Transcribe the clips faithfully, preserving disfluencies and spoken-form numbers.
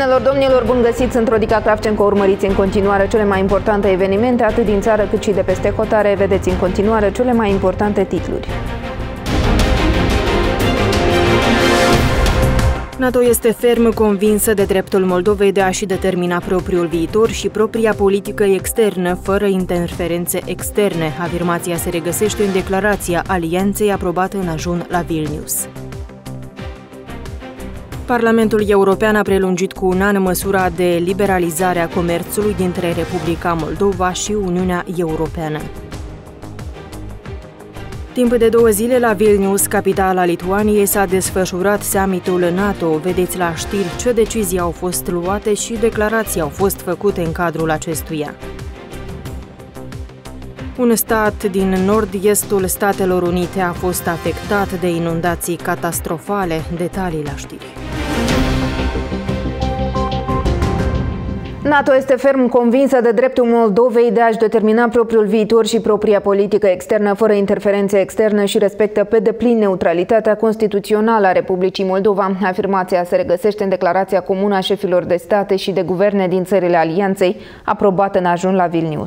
Doamnelor, domnilor, bun găsit! Sunt Rodica Cravcenco, urmăriți în continuare cele mai importante evenimente, atât din țară cât și de peste hotare. Vedeți în continuare cele mai importante titluri. NATO este ferm convinsă de dreptul Moldovei de a-și determina propriul viitor și propria politică externă, fără interferențe externe. Afirmația se regăsește în declarația alianței aprobată în ajun la Vilnius. Parlamentul European a prelungit cu un an măsura de liberalizare a comerțului dintre Republica Moldova și Uniunea Europeană. Timp de două zile la Vilnius, capitala Lituaniei, s-a desfășurat summitul NATO. Vedeți la știri ce decizii au fost luate și declarații au fost făcute în cadrul acestuia. Un stat din nord-estul Statelor Unite a fost afectat de inundații catastrofale. Detalii la știri. NATO este ferm convinsă de dreptul Moldovei de a-și determina propriul viitor și propria politică externă fără interferențe externe și respectă pe deplin neutralitatea constituțională a Republicii Moldova. Afirmația se regăsește în declarația comună a șefilor de state și de guverne din țările alianței, aprobată în ajun la Vilnius.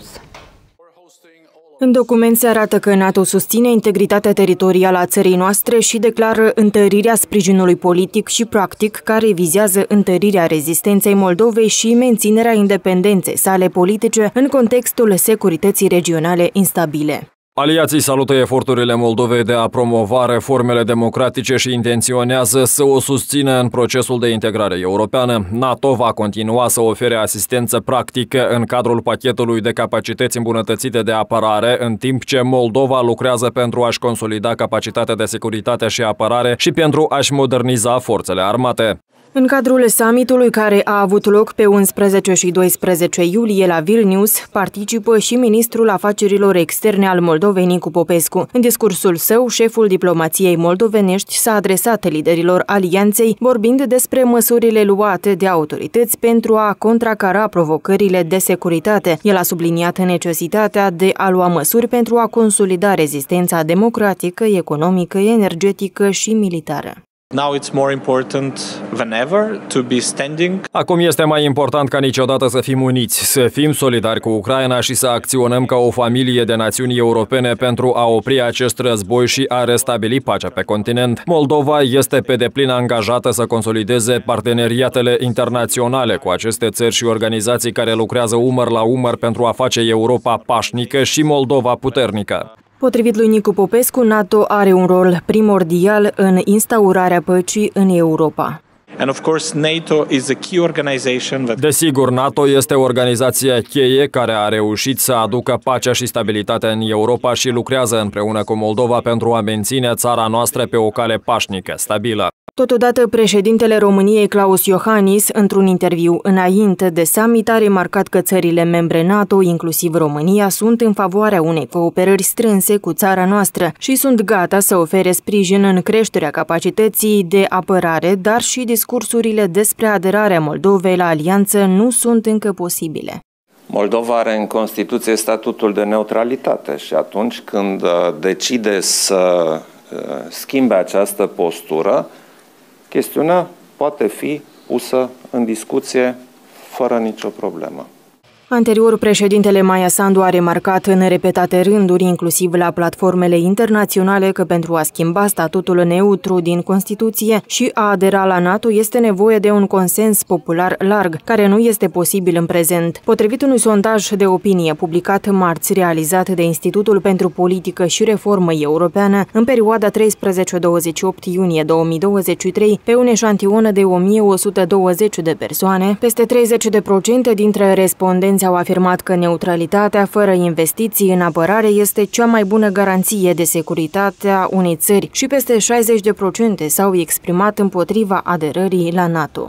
În document se arată că NATO susține integritatea teritorială a țării noastre și declară întărirea sprijinului politic și practic care vizează întărirea rezistenței Moldovei și menținerea independenței sale politice în contextul securității regionale instabile. Aliații salută eforturile Moldovei de a promova reformele democratice și intenționează să o susțină în procesul de integrare europeană. NATO va continua să ofere asistență practică în cadrul pachetului de capacități îmbunătățite de apărare, în timp ce Moldova lucrează pentru a-și consolida capacitatea de securitate și apărare și pentru a-și moderniza forțele armate. În cadrul summitului care a avut loc pe unsprezece și doisprezece iulie la Vilnius, participă și ministrul afacerilor externe al Moldovei, Nicu Popescu. În discursul său, șeful diplomației moldovenești s-a adresat liderilor alianței, vorbind despre măsurile luate de autorități pentru a contracara provocările de securitate. El a subliniat necesitatea de a lua măsuri pentru a consolida rezistența democratică, economică, energetică și militară. Now it's more important than ever to be standing. Acum este mai important ca niciodată să fim uniți, să fim solidari cu Ucraina și să acționăm ca o familie de națiuni europene pentru a opri acest război și a restabili pacea pe continent. Moldova este pe deplin angajată să consolideze parteneriatele internaționale cu aceste țări și organizații care lucrează umăr la umăr pentru a face Europa pașnică și Moldova puternică. Potrivit lui Nicu Popescu, NATO are un rol primordial în instaurarea păcii în Europa. And of course, NATO is a key organization that... Desigur, NATO este o organizație cheie care a reușit să aducă pacea și stabilitatea în Europa și lucrează împreună cu Moldova pentru a menține țara noastră pe o cale pașnică, stabilă. Totodată, președintele României, Klaus Iohannis, într-un interviu înainte de summit, a remarcat că țările membre NATO, inclusiv România, sunt în favoarea unei cooperări strânse cu țara noastră și sunt gata să ofere sprijin în creșterea capacității de apărare, dar și discursurile despre aderarea Moldovei la alianță nu sunt încă posibile. Moldova are în Constituție statutul de neutralitate și atunci când decide să schimbe această postură, chestiunea poate fi pusă în discuție fără nicio problemă. Anterior, președintele Maia Sandu a remarcat în repetate rânduri, inclusiv la platformele internaționale, că pentru a schimba statutul neutru din Constituție și a adera la NATO este nevoie de un consens popular larg, care nu este posibil în prezent. Potrivit unui sondaj de opinie publicat marți, realizat de Institutul pentru Politică și Reformă Europeană, în perioada treisprezece douăzeci și opt iunie două mii douăzeci și trei, pe un eșantion de o mie o sută douăzeci de persoane, peste treizeci la sută dintre respondenți au afirmat că neutralitatea fără investiții în apărare este cea mai bună garanție de securitate a unei țări și peste șaizeci la sută s-au exprimat împotriva aderării la NATO.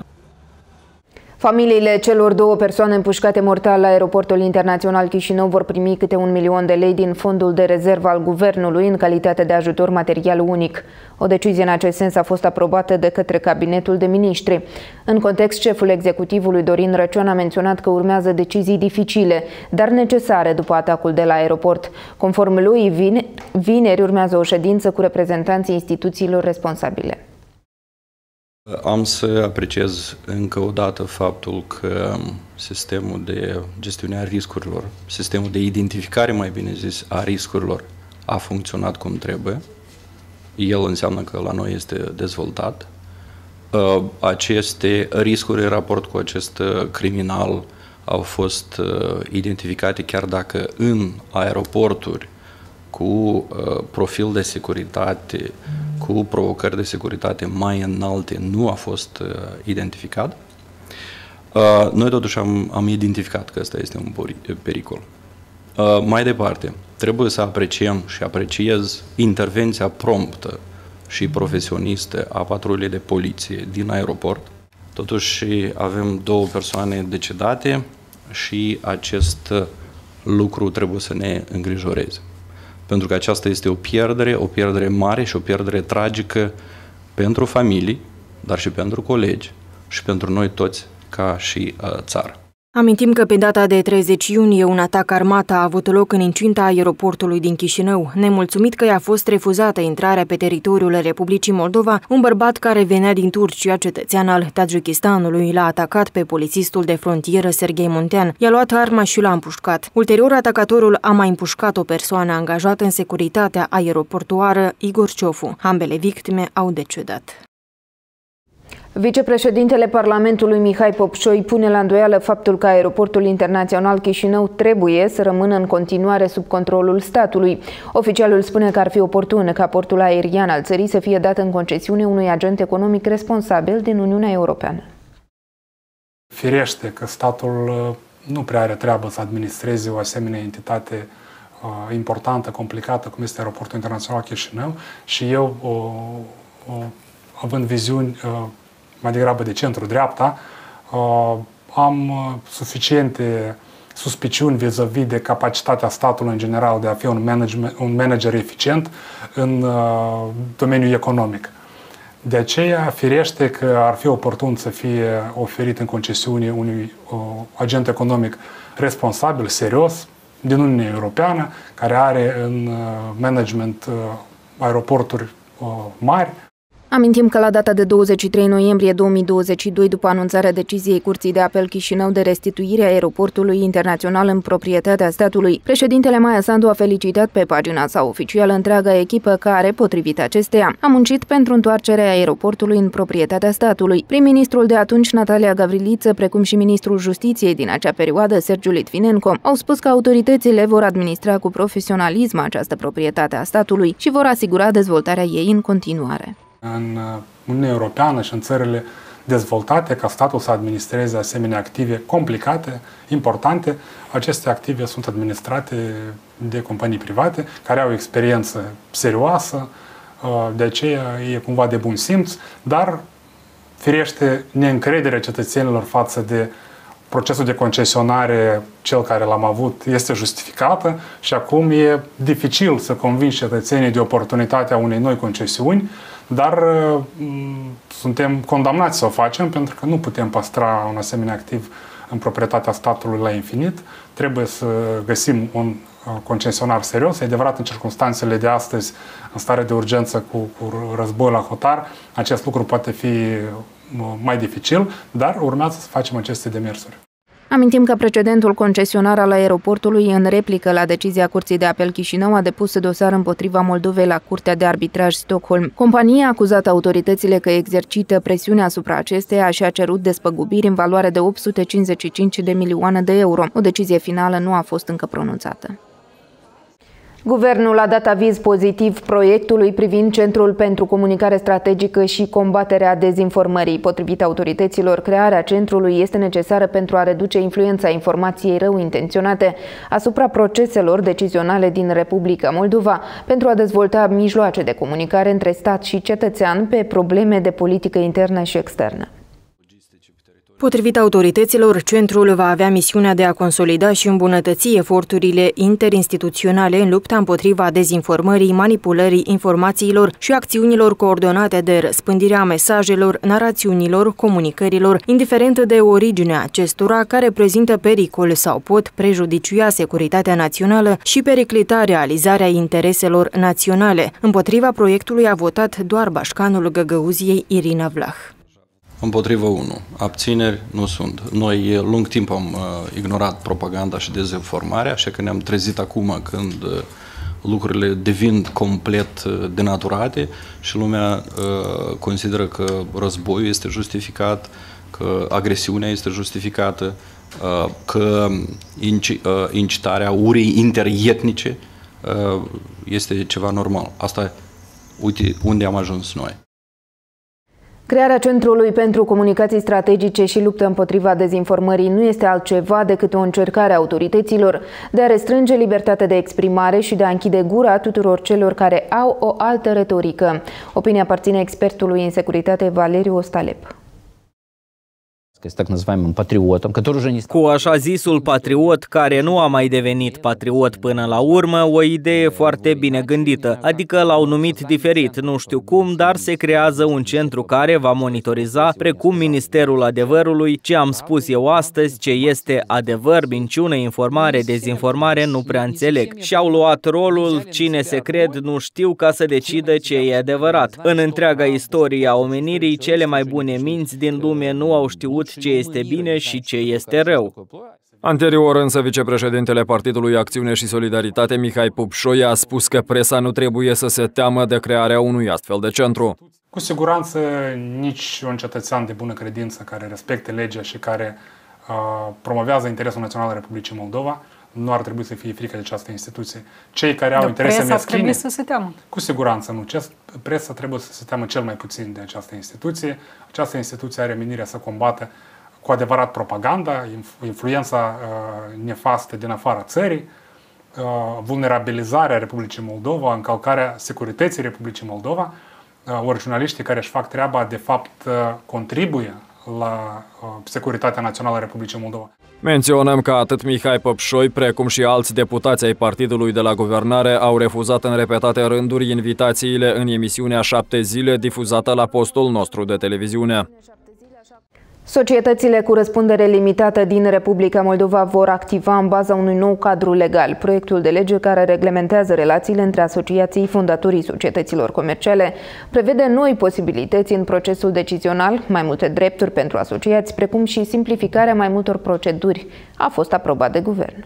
Familiile celor două persoane împușcate mortal la aeroportul internațional Chișinău vor primi câte un milion de lei din fondul de rezervă al guvernului în calitate de ajutor material unic. O decizie în acest sens a fost aprobată de către cabinetul de miniștri. În context, șeful executivului Dorin Răcioan a menționat că urmează decizii dificile, dar necesare după atacul de la aeroport. Conform lui, vineri urmează o ședință cu reprezentanții instituțiilor responsabile. Am să apreciez încă o dată faptul că sistemul de gestiune a riscurilor, sistemul de identificare, mai bine zis, a riscurilor a funcționat cum trebuie. El înseamnă că la noi este dezvoltat. Aceste riscuri în raport cu acest criminal au fost identificate, chiar dacă în aeroporturi cu profil de securitate, cu provocări de securitate mai înalte, nu a fost identificat. Noi totuși am, am identificat că ăsta este un pericol. Mai departe, trebuie să apreciem și apreciez intervenția promptă și profesionistă a patrulei de poliție din aeroport. Totuși avem două persoane decedate și acest lucru trebuie să ne îngrijoreze. Pentru că aceasta este o pierdere, o pierdere mare și o pierdere tragică pentru familii, dar și pentru colegi și pentru noi toți ca și uh, țară. Amintim că pe data de treizeci iunie un atac armat a avut loc în incinta aeroportului din Chișinău. Nemulțumit că i-a fost refuzată intrarea pe teritoriul Republicii Moldova, un bărbat care venea din Turcia, cetățean al Tajikistanului, l-a atacat pe polițistul de frontieră Serghei Muntean. I-a luat arma și l-a împușcat. Ulterior, atacatorul a mai împușcat o persoană angajată în securitatea aeroportuară, Igor Ciofu. Ambele victime au decedat. Vicepreședintele Parlamentului Mihai Popșoi pune la îndoială faptul că aeroportul internațional Chișinău trebuie să rămână în continuare sub controlul statului. Oficialul spune că ar fi oportun ca portul aerian al țării să fie dat în concesiune unui agent economic responsabil din Uniunea Europeană. Firește că statul nu prea are treabă să administreze o asemenea entitate uh, importantă, complicată, cum este aeroportul internațional Chișinău, și eu, uh, uh, având viziuni uh, mai degrabă de centru-dreapta, uh, am uh, suficiente suspiciuni vis-a-vis de capacitatea statului în general de a fi un, management, un manager eficient în uh, domeniul economic. De aceea, firește că ar fi oportun să fie oferit în concesiune unui uh, agent economic responsabil, serios, din Uniunea Europeană, care are în uh, management uh, aeroporturi uh, mari. Amintim că la data de douăzeci și trei noiembrie două mii douăzeci și doi, după anunțarea deciziei Curții de Apel Chișinău de restituire a aeroportului internațional în proprietatea statului, președintele Maia Sandu a felicitat pe pagina sa oficială întreaga echipă care, potrivit acesteia, a muncit pentru întoarcerea aeroportului în proprietatea statului. Prim-ministrul de atunci, Natalia Gavriliță, precum și ministrul Justiției din acea perioadă, Sergiu Litvinenko, au spus că autoritățile vor administra cu profesionalism această proprietate a statului și vor asigura dezvoltarea ei în continuare. În Uniunea Europeană și în țările dezvoltate, ca statul să administreze asemenea active complicate, importante, aceste active sunt administrate de companii private care au experiență serioasă, de aceea e cumva de bun simț, dar firește neîncrederea cetățenilor față de procesul de concesionare, cel care l-am avut, este justificată și acum e dificil să convingi cetățenii de oportunitatea unei noi concesiuni, dar suntem condamnați să o facem pentru că nu putem păstra un asemenea activ în proprietatea statului la infinit. Trebuie să găsim un concesionar serios. E adevărat, în circunstanțele de astăzi, în stare de urgență cu, cu război la hotar, acest lucru poate fi mai dificil, dar urmează să facem aceste demersuri. Amintim că precedentul concesionar al aeroportului, în replică la decizia Curții de Apel Chișinău, a depus dosar împotriva Moldovei la Curtea de Arbitraj Stockholm. Compania a acuzat autoritățile că exercită presiune asupra acesteia și a cerut despăgubiri în valoare de opt sute cincizeci și cinci de milioane de euro. O decizie finală nu a fost încă pronunțată. Guvernul a dat aviz pozitiv proiectului privind Centrul pentru Comunicare Strategică și combaterea dezinformării. Potrivit autorităților, crearea centrului este necesară pentru a reduce influența informației rău intenționate asupra proceselor decizionale din Republica Moldova, pentru a dezvolta mijloace de comunicare între stat și cetățean pe probleme de politică internă și externă. Potrivit autorităților, centrul va avea misiunea de a consolida și îmbunătăți eforturile interinstituționale în lupta împotriva dezinformării, manipulării informațiilor și acțiunilor coordonate de răspândirea mesajelor, narațiunilor, comunicărilor, indiferent de originea acestora, care prezintă pericol sau pot prejudicia securitatea națională și periclita realizarea intereselor naționale. Împotriva proiectului a votat doar bașcanul Găgăuziei Irina Vlah. Împotrivă unu. Abțineri nu sunt. Noi lung timp am uh, ignorat propaganda și dezinformarea, așa că ne-am trezit acum când uh, lucrurile devin complet uh, denaturate și lumea uh, consideră că războiul este justificat, că agresiunea este justificată, uh, că inci, uh, incitarea urii interetnice uh, este ceva normal. Asta, uite unde am ajuns noi. Crearea Centrului pentru Comunicații Strategice și luptă împotriva dezinformării nu este altceva decât o încercare a autorităților de a restrânge libertatea de exprimare și de a închide gura tuturor celor care au o altă retorică. Opinia aparține expertului în securitate Valeriu Ostalep. Cu așa zisul patriot, care nu a mai devenit patriot până la urmă, o idee foarte bine gândită, adică l-au numit diferit, nu știu cum, dar se creează un centru care va monitoriza, precum Ministerul Adevărului, ce am spus eu astăzi, ce este adevăr, minciună, informare, dezinformare, nu prea înțeleg. Și-au luat rolul, cine se cred, nu știu, ca să decidă ce e adevărat. În întreaga istorie a omenirii, cele mai bune minți din lume nu au știut ce este bine și ce este rău. Anterior însă, vicepreședintele Partidului Acțiune și Solidaritate, Mihai Pupșoi, a spus că presa nu trebuie să se teamă de crearea unui astfel de centru. Cu siguranță nici un cetățean de bună credință care respecte legea și care uh, promovează interesul național al Republicii Moldova nu ar trebui să fie frică de această instituție. Cei care au de interese meschine... trebuie să se teamă. Cu siguranță nu. Presa trebuie să se teamă cel mai puțin de această instituție. Această instituție are menirea să combată cu adevărat propaganda, influența uh, nefastă din afara țării, uh, vulnerabilizarea Republicii Moldova, încălcarea securității Republicii Moldova. Uh, ori jurnaliștii care își fac treaba, de fapt, uh, contribuie la uh, securitatea națională a Republicii Moldova. Menționăm că atât Mihai Păpșoi, precum și alți deputați ai partidului de la guvernare au refuzat în repetate rânduri invitațiile în emisiunea Șapte Zile difuzată la postul nostru de televiziune. Societățile cu răspundere limitată din Republica Moldova vor activa în baza unui nou cadru legal. Proiectul de lege care reglementează relațiile între asociații fondatorii societăților comerciale prevede noi posibilități în procesul decizional, mai multe drepturi pentru asociați, precum și simplificarea mai multor proceduri. A fost aprobat de guvern.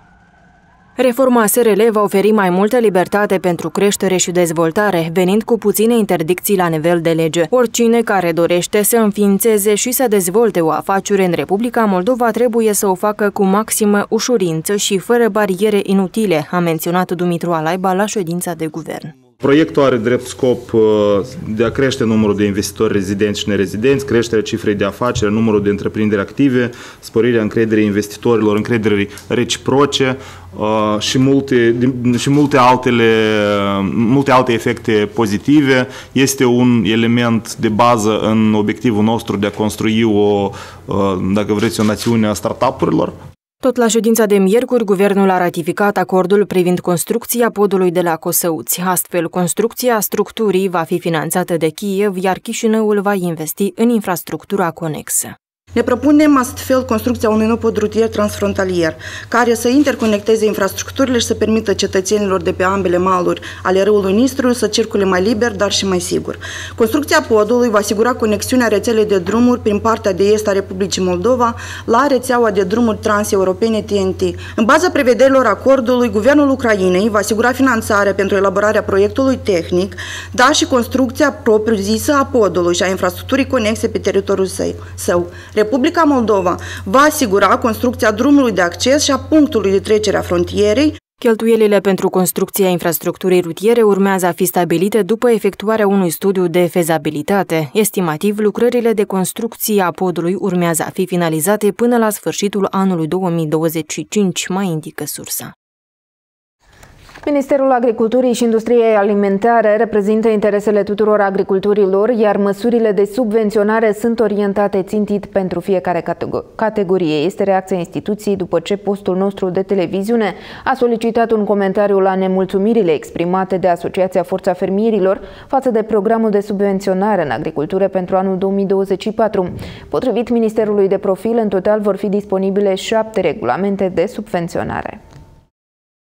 Reforma S R L va oferi mai multă libertate pentru creștere și dezvoltare, venind cu puține interdicții la nivel de lege. Oricine care dorește să înființeze și să dezvolte o afacere în Republica Moldova trebuie să o facă cu maximă ușurință și fără bariere inutile, a menționat Dumitru Alaiba la ședința de guvern. Proiectul are drept scop de a crește numărul de investitori rezidenți și nerezidenți, creșterea cifrei de afaceri, numărul de întreprinderi active, sporirea încrederii investitorilor, încrederii reciproce și multe, și multe, altele, multe alte efecte pozitive. Este un element de bază în obiectivul nostru de a construi o, dacă vreți, o națiune a startup-urilor. Tot la ședința de miercuri, guvernul a ratificat acordul privind construcția podului de la Cosăuți. Astfel, construcția structurii va fi finanțată de Kiev, iar Chișinăul va investi în infrastructura conexă. Ne propunem astfel construcția unui nou pod rutier transfrontalier, care să interconecteze infrastructurile și să permită cetățenilor de pe ambele maluri ale râului Nistru să circule mai liber, dar și mai sigur. Construcția podului va asigura conexiunea rețelei de drumuri prin partea de est a Republicii Moldova la rețeaua de drumuri transeuropene T N T. În baza prevederilor acordului, Guvernul Ucrainei va asigura finanțarea pentru elaborarea proiectului tehnic, dar și construcția propriu-zisă a podului și a infrastructurii conexe pe teritoriul său. Republica Moldova va asigura construcția drumului de acces și a punctului de trecere a frontierei. Cheltuielile pentru construcția infrastructurii rutiere urmează a fi stabilite după efectuarea unui studiu de fezabilitate. Estimativ, lucrările de construcție a podului urmează a fi finalizate până la sfârșitul anului două mii douăzeci și cinci, mai indică sursa. Ministerul Agriculturii și Industriei Alimentare reprezintă interesele tuturor agricultorilor, iar măsurile de subvenționare sunt orientate țintit pentru fiecare categorie. Este reacția instituției după ce postul nostru de televiziune a solicitat un comentariu la nemulțumirile exprimate de Asociația Forța Fermierilor față de programul de subvenționare în agricultură pentru anul două mii douăzeci și patru. Potrivit Ministerului de Profil, în total vor fi disponibile șapte regulamente de subvenționare.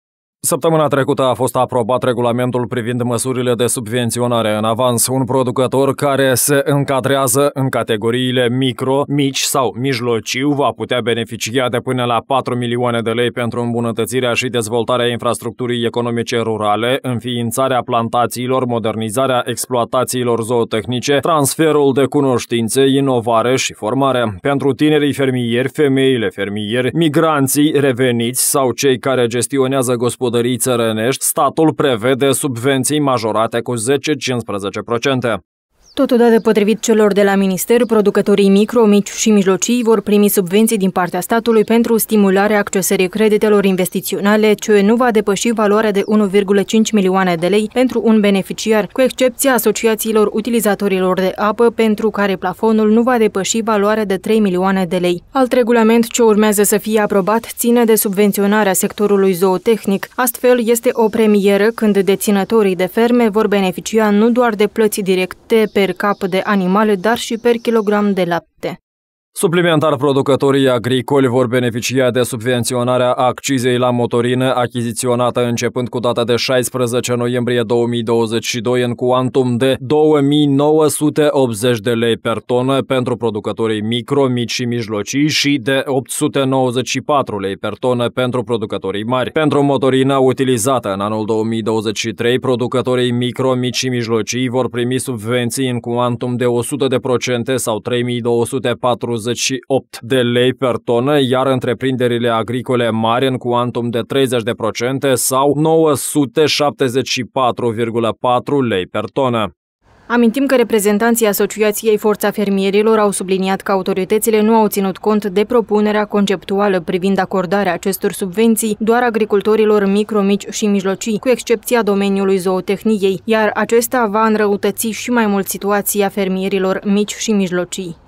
Săptămâna trecută a fost aprobat regulamentul privind măsurile de subvenționare în avans. Un producător care se încadrează în categoriile micro, mici sau mijlociu va putea beneficia de până la patru milioane de lei pentru îmbunătățirea și dezvoltarea infrastructurii economice rurale, înființarea plantațiilor, modernizarea exploatațiilor zootehnice, transferul de cunoștințe, inovare și formare. Pentru tinerii fermieri, femeile fermieri, migranții reveniți sau cei care gestionează gospodării țărănești, statul prevede subvenții majorate cu zece-cincisprezece la sută. Totodată, potrivit celor de la minister, producătorii micro, mici și mijlocii vor primi subvenții din partea statului pentru stimularea accesării creditelor investiționale, ce nu va depăși valoarea de unu virgulă cinci milioane de lei pentru un beneficiar, cu excepția asociațiilor utilizatorilor de apă, pentru care plafonul nu va depăși valoarea de trei milioane de lei. Alt regulament ce urmează să fie aprobat ține de subvenționarea sectorului zootehnic. Astfel, este o premieră când deținătorii de ferme vor beneficia nu doar de plăți directe pe per cap de animale, dar și per kilogram de lapte. Suplimentar, producătorii agricoli vor beneficia de subvenționarea accizei la motorină achiziționată începând cu data de șaisprezece noiembrie două mii douăzeci și doi în cuantum de două mii nouă sute optzeci de lei per tonă pentru producătorii micro, mici și mijlocii și de opt sute nouăzeci și patru lei per tonă pentru producătorii mari. Pentru motorina utilizată în anul două mii douăzeci și trei, producătorii micro, mici și mijlocii vor primi subvenții în cuantum de o sută de procente sau trei mii două sute patruzeci și opt de lei per tonă, iar întreprinderile agricole mari în cuantum de treizeci de procente sau nouă sute șaptezeci și patru virgulă patru lei per tonă. Amintim că reprezentanții Asociației Forța Fermierilor au subliniat că autoritățile nu au ținut cont de propunerea conceptuală privind acordarea acestor subvenții doar agricultorilor micro, mici și mijlocii, cu excepția domeniului zootehniei, iar acesta va înrăutăți și mai mult situația fermierilor mici și mijlocii.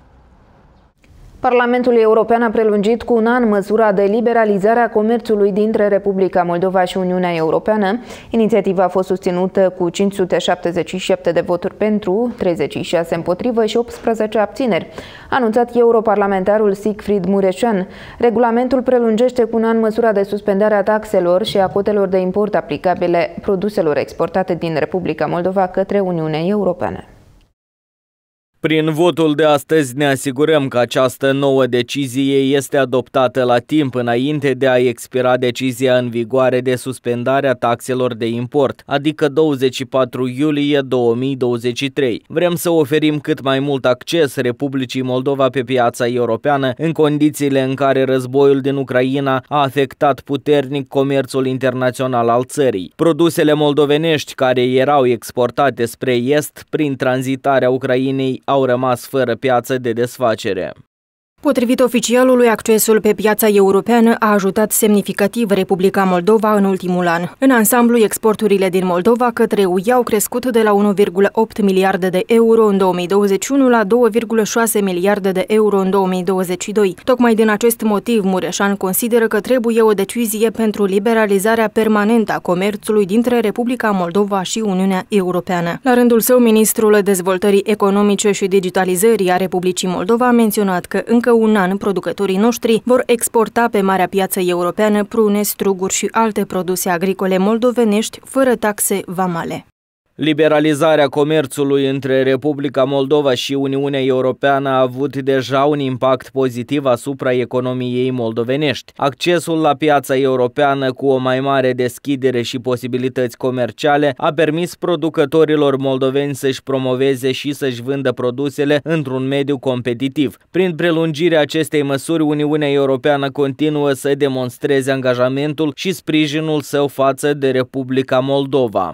Parlamentul European a prelungit cu un an măsura de liberalizare a comerțului dintre Republica Moldova și Uniunea Europeană. Inițiativa a fost susținută cu cinci sute șaptezeci și șapte de voturi pentru, treizeci și șase împotrivă și optsprezece abțineri, a anunțat europarlamentarul Siegfried Mureșan. Regulamentul prelungește cu un an măsura de suspendare a taxelor și a cotelor de import aplicabile produselor exportate din Republica Moldova către Uniunea Europeană. Prin votul de astăzi ne asigurăm că această nouă decizie este adoptată la timp înainte de a expira decizia în vigoare de suspendare a taxelor de import, adică douăzeci și patru iulie două mii douăzeci și trei. Vrem să oferim cât mai mult acces Republicii Moldova pe piața europeană în condițiile în care războiul din Ucraina a afectat puternic comerțul internațional al țării. Produsele moldovenești care erau exportate spre est prin tranzitarea Ucrainei au rămas fără piață de desfacere. Potrivit oficialului, accesul pe piața europeană a ajutat semnificativ Republica Moldova în ultimul an. În ansamblu, exporturile din Moldova către U E au crescut de la unu virgulă opt miliarde de euro în două mii douăzeci și unu la doi virgulă șase miliarde de euro în două mii douăzeci și doi. Tocmai din acest motiv, Mureșan consideră că trebuie o decizie pentru liberalizarea permanentă a comerțului dintre Republica Moldova și Uniunea Europeană. La rândul său, ministrul Dezvoltării Economice și Digitalizării a Republicii Moldova a menționat că încă un an producătorii noștri vor exporta pe marea piață europeană prune, struguri și alte produse agricole moldovenești fără taxe vamale. Liberalizarea comerțului între Republica Moldova și Uniunea Europeană a avut deja un impact pozitiv asupra economiei moldovenești. Accesul la piața europeană cu o mai mare deschidere și posibilități comerciale a permis producătorilor moldoveni să-și promoveze și să-și vândă produsele într-un mediu competitiv. Prin prelungirea acestei măsuri, Uniunea Europeană continuă să demonstreze angajamentul și sprijinul său față de Republica Moldova.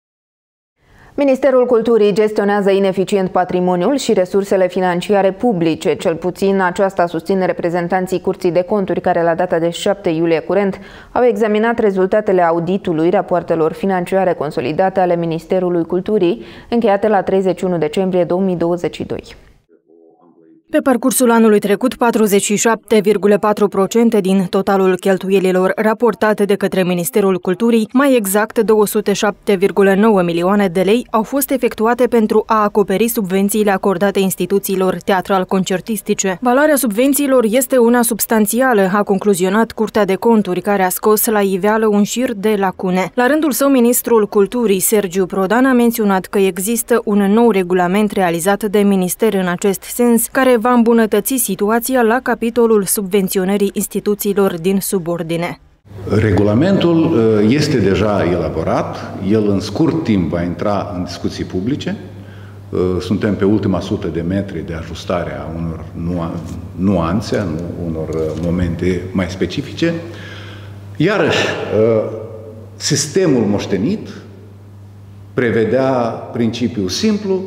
Ministerul Culturii gestionează ineficient patrimoniul și resursele financiare publice. Cel puțin aceasta susțin reprezentanții Curții de Conturi, care la data de șapte iulie curent au examinat rezultatele auditului rapoartelor financiare consolidate ale Ministerului Culturii, încheiate la treizeci și unu decembrie două mii douăzeci și doi. Pe parcursul anului trecut, patruzeci și șapte virgulă patru la sută din totalul cheltuielilor raportate de către Ministerul Culturii, mai exact două sute șapte virgulă nouă milioane de lei, au fost efectuate pentru a acoperi subvențiile acordate instituțiilor teatral-concertistice. Valoarea subvențiilor este una substanțială, a concluzionat Curtea de Conturi, care a scos la iveală un șir de lacune. La rândul său, Ministrul Culturii, Sergiu Prodan, a menționat că există un nou regulament realizat de minister în acest sens, care va îmbunătăți situația la capitolul subvenționării instituțiilor din subordine. Regulamentul este deja elaborat, el în scurt timp va intra în discuții publice. Suntem pe ultima sută de metri de ajustare a unor nuanțe, unor momente mai specifice. Iarăși, sistemul moștenit prevedea principiul simplu: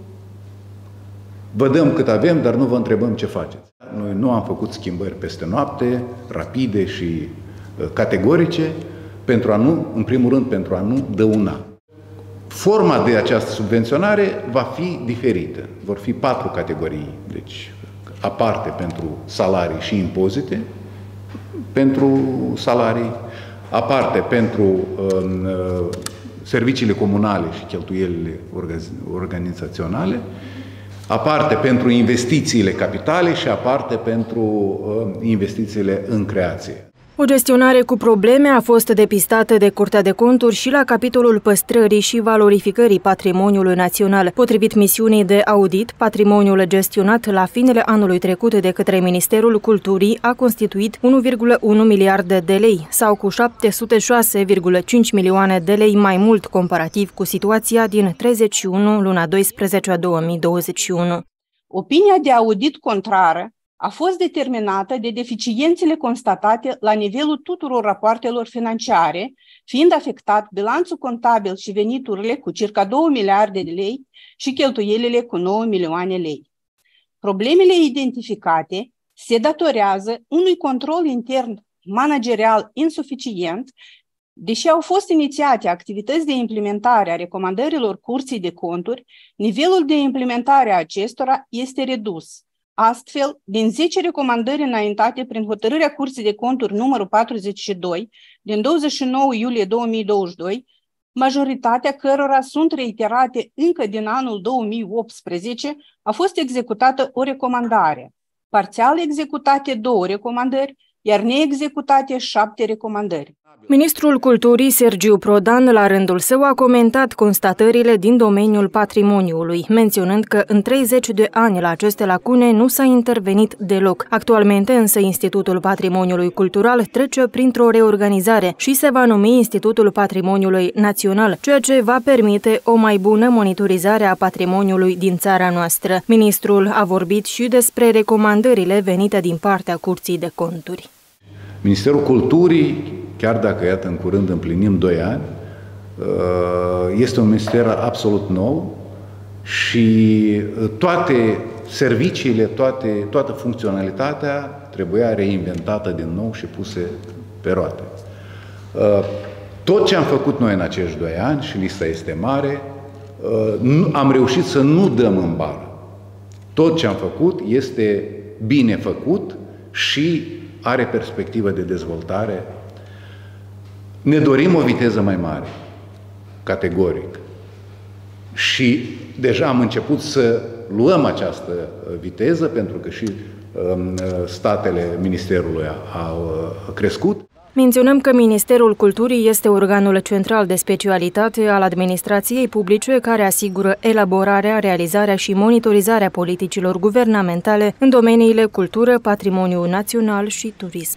vă dăm cât avem, dar nu vă întrebăm ce faceți. Noi nu am făcut schimbări peste noapte, rapide și uh, categorice, pentru a nu, în primul rând, pentru a nu dăuna. Forma de această subvenționare va fi diferită. Vor fi patru categorii, deci aparte pentru salarii și impozite, pentru salarii, aparte pentru uh, serviciile comunale și cheltuielile organizaționale, aparte pentru investițiile capitale și aparte pentru uh, investițiile în creație. O gestionare cu probleme a fost depistată de Curtea de Conturi și la capitolul păstrării și valorificării patrimoniului național. Potrivit misiunii de audit, patrimoniul gestionat la finele anului trecut de către Ministerul Culturii a constituit unu virgulă unu miliarde de lei, sau cu șapte sute șase virgulă cinci milioane de lei mai mult comparativ cu situația din treizeci și unu luna doisprezece a două mii douăzeci și unu. Opinia de audit contrară a fost determinată de deficiențele constatate la nivelul tuturor rapoartelor financiare, fiind afectat bilanțul contabil și veniturile cu circa două miliarde de lei și cheltuielile cu nouă milioane lei. Problemele identificate se datorează unui control intern managerial insuficient, deși au fost inițiate activități de implementare a recomandărilor Curții de Conturi, nivelul de implementare a acestora este redus. Astfel, din zece recomandări înaintate prin hotărârea Curții de Conturi numărul patruzeci și doi din douăzeci și nouă iulie două mii douăzeci și doi, majoritatea cărora sunt reiterate încă din anul două mii optsprezece, a fost executată o recomandare, parțial executate două recomandări, iar neexecutate șapte recomandări. Ministrul Culturii, Sergiu Prodan, la rândul său, a comentat constatările din domeniul patrimoniului, menționând că în treizeci de ani la aceste lacune nu s-a intervenit deloc. Actualmente, însă, Institutul Patrimoniului Cultural trece printr-o reorganizare și se va numi Institutul Patrimoniului Național, ceea ce va permite o mai bună monitorizare a patrimoniului din țara noastră. Ministrul a vorbit și despre recomandările venite din partea Curții de Conturi. Ministerul Culturii, chiar dacă, iată, în curând împlinim doi ani, este un minister absolut nou și toate serviciile, toate, toată funcționalitatea trebuia reinventată din nou și puse pe roate. Tot ce am făcut noi în acești doi ani, și lista este mare, am reușit să nu dăm în bară. Tot ce am făcut este bine făcut și are perspectivă de dezvoltare. Ne dorim o viteză mai mare, categoric. Și deja am început să luăm această viteză, pentru că și um, statele Ministerului au crescut. Menționăm că Ministerul Culturii este organul central de specialitate al administrației publice care asigură elaborarea, realizarea și monitorizarea politicilor guvernamentale în domeniile cultură, patrimoniu național și turism.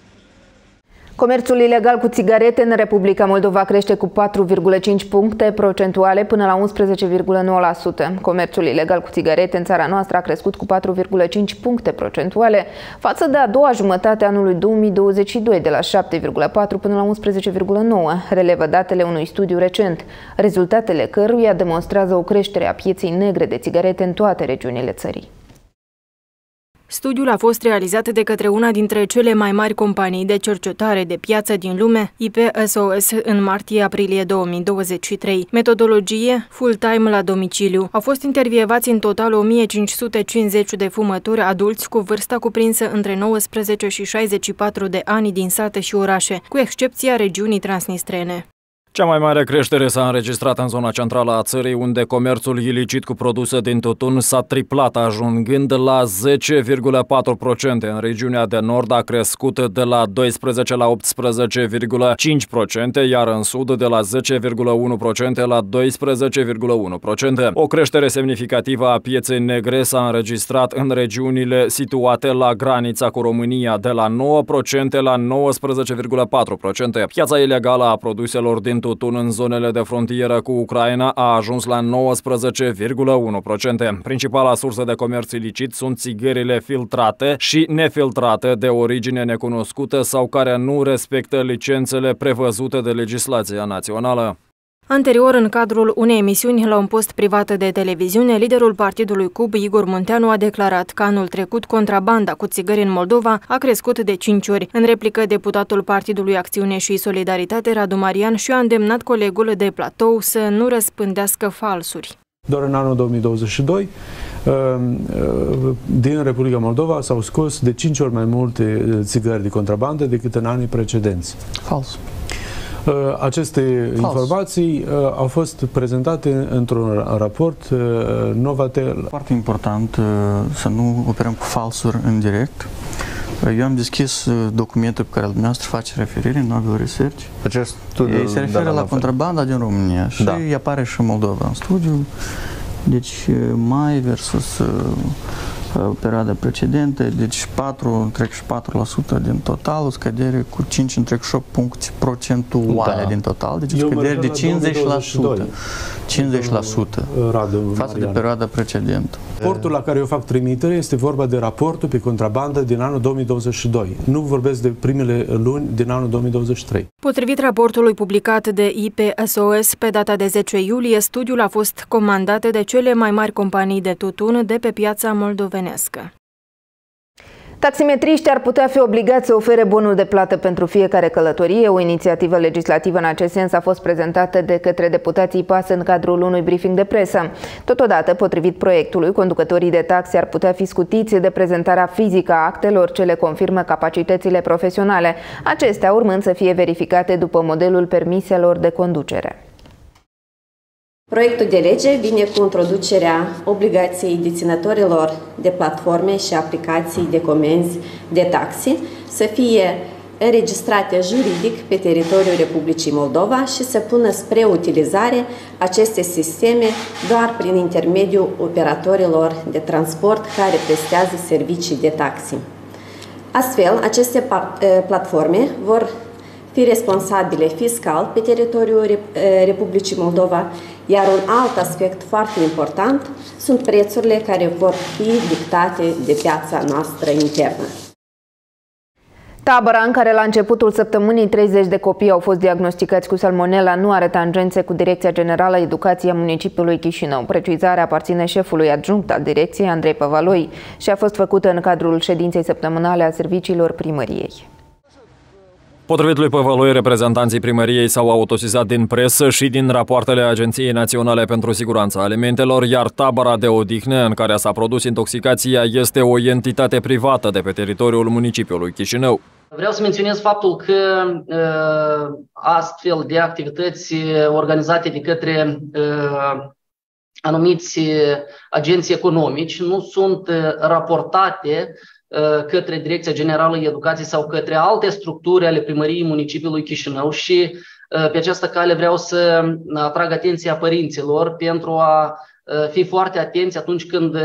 Comerțul ilegal cu țigarete în Republica Moldova crește cu patru virgulă cinci puncte procentuale până la unsprezece virgulă nouă la sută. Comerțul ilegal cu țigarete în țara noastră a crescut cu patru virgulă cinci puncte procentuale față de a doua jumătate a anului două mii douăzeci și doi, de la șapte virgulă patru până la unsprezece virgulă nouă, relevă datele unui studiu recent, rezultatele căruia demonstrează o creștere a pieței negre de țigarete în toate regiunile țării. Studiul a fost realizat de către una dintre cele mai mari companii de cercetare de piață din lume, I P S O S, în martie-aprilie două mii douăzeci și trei. Metodologie full-time la domiciliu. Au fost intervievați în total o mie cinci sute cincizeci de fumători adulți cu vârsta cuprinsă între nouăsprezece și șaizeci și patru de ani din sate și orașe, cu excepția regiunii transnistrene. Cea mai mare creștere s-a înregistrat în zona centrală a țării, unde comerțul ilicit cu produse din tutun s-a triplat, ajungând la zece virgulă patru la sută. În regiunea de nord a crescut de la doisprezece la optsprezece virgulă cinci la sută, iar în sud de la zece virgulă unu la sută la doisprezece virgulă unu la sută. O creștere semnificativă a pieței negre s-a înregistrat în regiunile situate la granița cu România, de la nouă la sută la nouăsprezece virgulă patru la sută. Piața ilegală a produselor din tutun în zonele de frontieră cu Ucraina a ajuns la nouăsprezece virgulă unu la sută. Principala sursă de comerț ilicit sunt țigările filtrate și nefiltrate de origine necunoscută sau care nu respectă licențele prevăzute de legislația națională. Anterior, în cadrul unei emisiuni la un post privat de televiziune, liderul partidului C U B, Igor Munteanu, a declarat că anul trecut contrabanda cu țigări în Moldova a crescut de cinci ori. În replică, deputatul Partidului Acțiune și Solidaritate, Radu Marian, și-a îndemnat colegul de platou să nu răspândească falsuri. Doar în anul două mii douăzeci și doi, din Republica Moldova s-au scos de cinci ori mai multe țigări de contrabandă decât în anii precedenți. Fals. Aceste Fals. informații uh, au fost prezentate într-un raport uh, Novatel. Foarte important uh, să nu operăm cu falsuri în direct. Uh, eu am deschis uh, documentul pe care dumneavoastră face referire, Novel Research. Acest studiu se referă la contrabanda din România și da. apare și Moldova în studiu. Deci mai versus uh, perioada precedentă, deci patru virgulă patru la sută din total, o scădere cu cinci virgulă treizeci și opt puncte procentuale da. din total, deci o scădere de cincizeci la sută. cincizeci la sută față de perioada precedentă. Raportul la care eu fac trimitere este vorba de raportul pe contrabandă din anul două mii douăzeci și doi. Nu vorbesc de primele luni din anul două mii douăzeci și trei. Potrivit raportului publicat de I P S O S pe data de zece iulie, studiul a fost comandat de cele mai mari companii de tutun de pe piața moldovenească. Taximetriștii ar putea fi obligați să ofere bonul de plată pentru fiecare călătorie. O inițiativă legislativă în acest sens a fost prezentată de către deputații P A S în cadrul unui briefing de presă. Totodată, potrivit proiectului, conducătorii de taxi ar putea fi scutiți de prezentarea fizică a actelor ce le confirmă capacitățile profesionale, acestea urmând să fie verificate după modelul permiselor de conducere. Proiectul de lege vine cu introducerea obligației deținătorilor de platforme și aplicații de comenzi de taxi să fie înregistrate juridic pe teritoriul Republicii Moldova și să pună spre utilizare aceste sisteme doar prin intermediul operatorilor de transport care prestează servicii de taxi. Astfel, aceste platforme vor fi responsabile fiscal pe teritoriul Republicii Moldova, iar un alt aspect foarte important sunt prețurile care vor fi dictate de piața noastră internă. Tabăra în care la începutul săptămânii treizeci de copii au fost diagnosticați cu salmonella nu are tangențe cu Direcția Generală Educație a municipiului Chișinău. Precizarea aparține șefului adjunct al direcției, Andrei Păvaloi, și a fost făcută în cadrul ședinței săptămânale a serviciilor primăriei. Potrivit lui Păvăloi, reprezentanții primăriei s-au autosizat din presă și din rapoartele Agenției Naționale pentru Siguranța Alimentelor, iar tabăra de odihnă în care s-a produs intoxicația este o entitate privată de pe teritoriul municipiului Chișinău. Vreau să menționez faptul că uh, astfel de activități organizate de către uh, anumiți agenți economici nu sunt uh, raportate către Direcția Generală Educației sau către alte structuri ale primăriei municipiului Chișinău și pe această cale vreau să atrag atenția părinților pentru a fi foarte atenți atunci când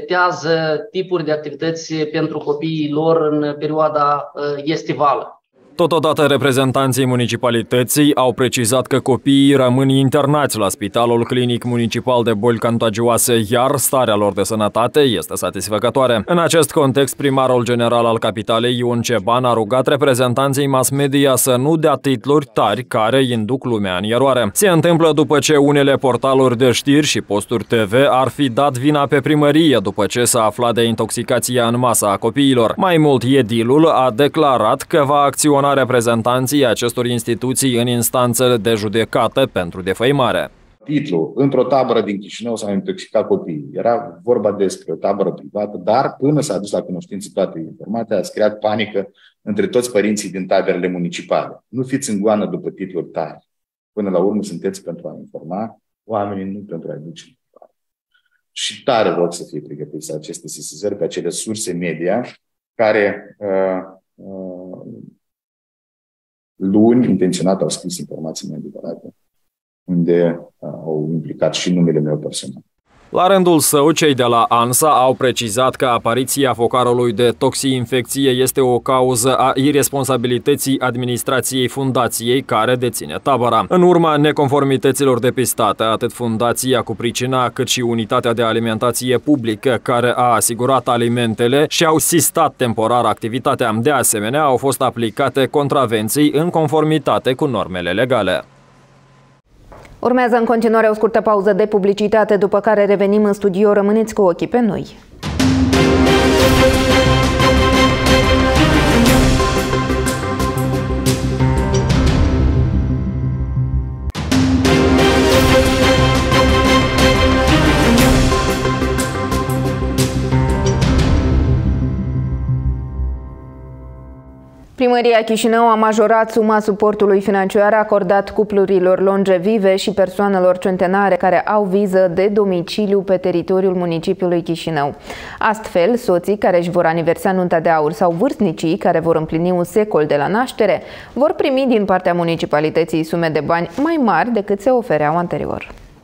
selectează tipuri de activități pentru copiii lor în perioada estivală. Totodată, reprezentanții municipalității au precizat că copiii rămân internați la Spitalul Clinic Municipal de Boli Contagioase, iar starea lor de sănătate este satisfăcătoare. În acest context, primarul general al capitalei, Ion Ceban, a rugat reprezentanții mass media să nu dea titluri tari care induc lumea în eroare. Se întâmplă după ce unele portaluri de știri și posturi T V ar fi dat vina pe primărie după ce s-a aflat de intoxicația în masă a copiilor. Mai mult, edilul a declarat că va acționa reprezentanții acestor instituții în instanțele de judecată pentru defăimare. Titlul: într-o tabără din Chișinău s-au intoxicat copiii. Era vorba despre o tabără privată, dar până s-a adus la cunoștință toate informația, a creat panică între toți părinții din taberele municipale. Nu fiți în goană după titluri tari. Până la urmă sunteți pentru a informa oamenii, nu pentru a-i duce. Și tare rog să fie pregătiți aceste sesizări pe acele surse media care uh, uh, luni intenționat au scris informații neadevărate, unde uh, au implicat și numele meu personal. La rândul său, cei de la ANSA au precizat că apariția focarului de toxi-infecție este o cauză a iresponsabilității administrației fundației care deține tabăra. În urma neconformităților depistate, atât fundația cu pricina cât și unitatea de alimentație publică care a asigurat alimentele și-au sistat temporar activitatea. De asemenea, au fost aplicate contravenții în conformitate cu normele legale. Urmează în continuare o scurtă pauză de publicitate, după care revenim în studio. Rămâneți cu ochii pe noi. Primăria Chișinău a majorat suma suportului financiar acordat cuplurilor longevive și persoanelor centenare care au viză de domiciliu pe teritoriul municipiului Chișinău. Astfel, soții care își vor aniversa nunta de aur sau vârstnicii care vor împlini un secol de la naștere vor primi din partea municipalității sume de bani mai mari decât se ofereau anterior.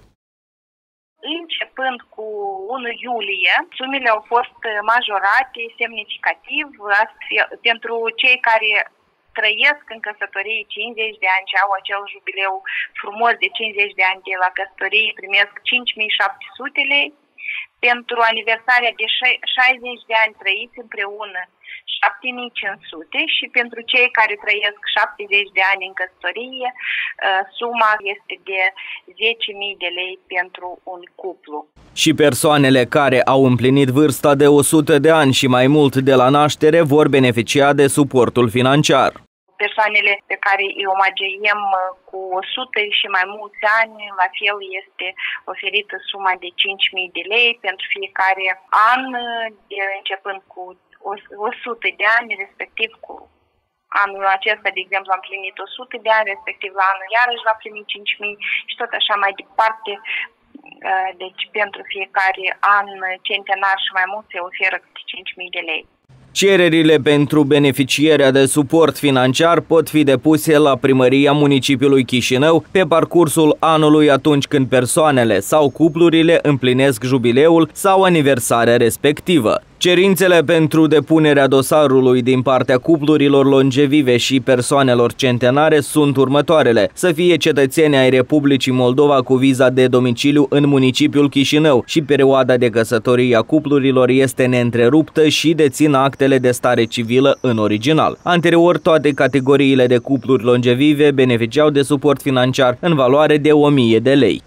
Începând cu unu iulie, sumele au fost majorate semnificativ astfel, pentru cei care trăiesc în căsătorie cincizeci de ani și au acel jubileu frumos de cincizeci de ani de la căsătorie, primesc cinci mii șapte sute lei. Pentru aniversarea de șaizeci de ani trăiți împreună, șapte mii cinci sute, și pentru cei care trăiesc șaptezeci de ani în căsătorie, suma este de zece mii de lei pentru un cuplu. Și persoanele care au împlinit vârsta de o sută de ani și mai mult de la naștere vor beneficia de suportul financiar. Persoanele pe care îi omagiem cu o sută și mai mulți ani, la fel este oferită suma de cinci mii de lei pentru fiecare an, de, începând cu o sută de ani, respectiv cu anul acesta, de exemplu, am plinit o sută de ani, respectiv la anul iarăși va primi cinci mii și tot așa mai departe. Deci pentru fiecare an centenar și mai mult se oferă cinci mii de lei. Cererile pentru beneficierea de suport financiar pot fi depuse la Primăria Municipiului Chișinău pe parcursul anului atunci când persoanele sau cuplurile împlinesc jubileul sau aniversarea respectivă. Cerințele pentru depunerea dosarului din partea cuplurilor longevive și persoanelor centenare sunt următoarele: să fie cetățeni ai Republicii Moldova cu viza de domiciliu în municipiul Chișinău și perioada de căsătorie a cuplurilor este neîntreruptă și dețin actele de stare civilă în original. Anterior, toate categoriile de cupluri longevive beneficiau de suport financiar în valoare de o mie de lei.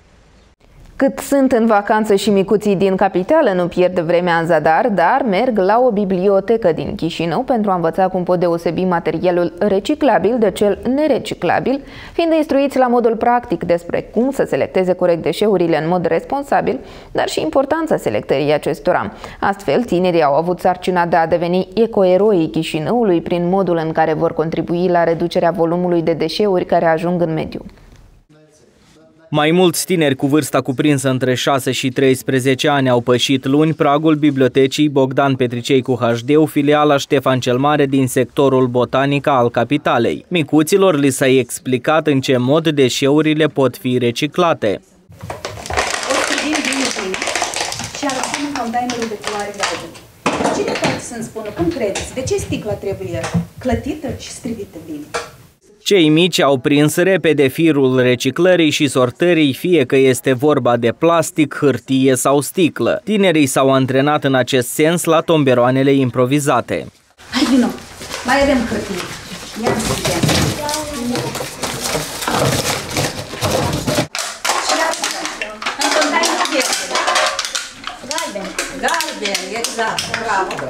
Cât sunt în vacanță și micuții din capitală nu pierd vremea în zadar, dar merg la o bibliotecă din Chișinău pentru a învăța cum pot deosebi materialul reciclabil de cel nereciclabil, fiind instruiți la modul practic despre cum să selecteze corect deșeurile în mod responsabil, dar și importanța selectării acestora. Astfel, tinerii au avut sarcina de a deveni ecoeroii Chișinăului prin modul în care vor contribui la reducerea volumului de deșeuri care ajung în mediu. Mai mulți tineri cu vârsta cuprinsă între șase și treisprezece ani au pășit luni pragul bibliotecii Bogdan Petricei cu H D, filiala Ștefan cel Mare din sectorul botanic al capitalei. Micuților li s-a explicat în ce mod deșeurile pot fi reciclate. O studiem bine bine și arătăm containerul de culoare galben. Cine poate să-mi spună, cum credeți, de ce sticla trebuie clătită și strivită bine? Cei mici au prins repede firul reciclării și sortării, fie că este vorba de plastic, hârtie sau sticlă. Tinerii s-au antrenat în acest sens la tomberoanele improvizate. Hai, vino! Mai avem hârtie. Ia să vedem. Galben, galben, exact, bravo.